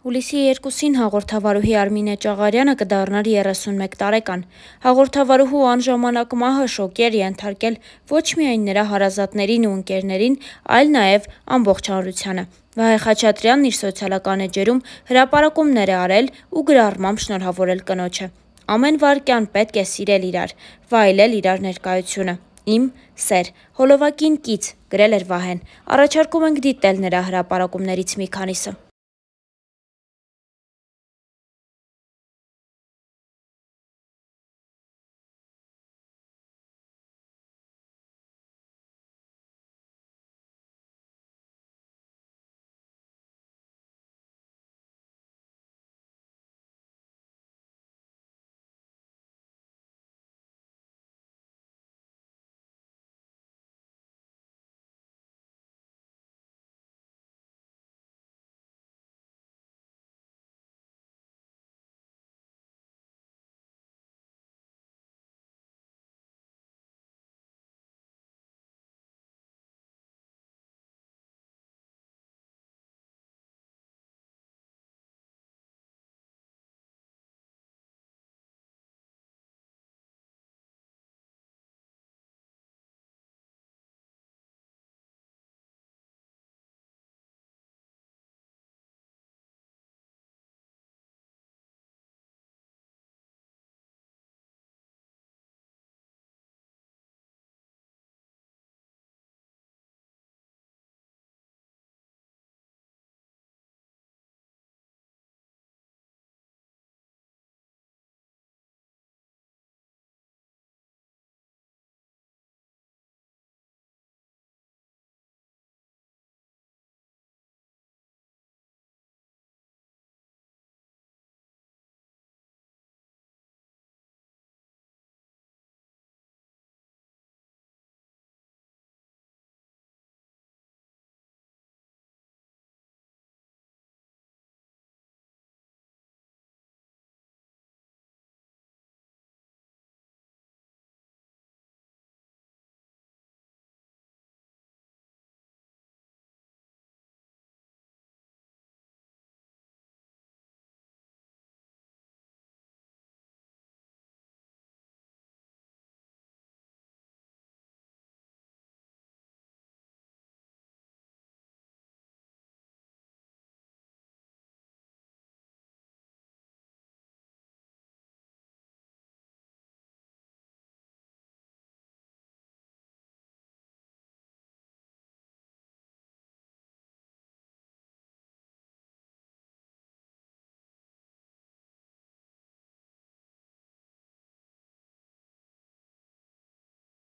Հուլիսի 2-ին հաղորդավարուհի Արմինե Ճաղարյանը կդառնար 31 տարեկան։ Հաղորդավարուհու անժամանակ մահը շոկի էր ենթարկել ոչ միայն նրա հարազատներին ու ընկերներին, այլ նաև ամբողջ հանրությանը։ Վահե Խաչատրյանն իր սոցիալական էջերում հրապարակումներ է արել ու գրառմամբ շնորհավորել կնոջը։ Ամեն վայրկյան պետք է սիրել իրար, վայելել իրար ներկայությունը։ Իմ սեր, հոլովակին կից, գրել էր Վահեն։ Առաջարկում ենք դիտել նրա հրապարակումներից մի քանիսը։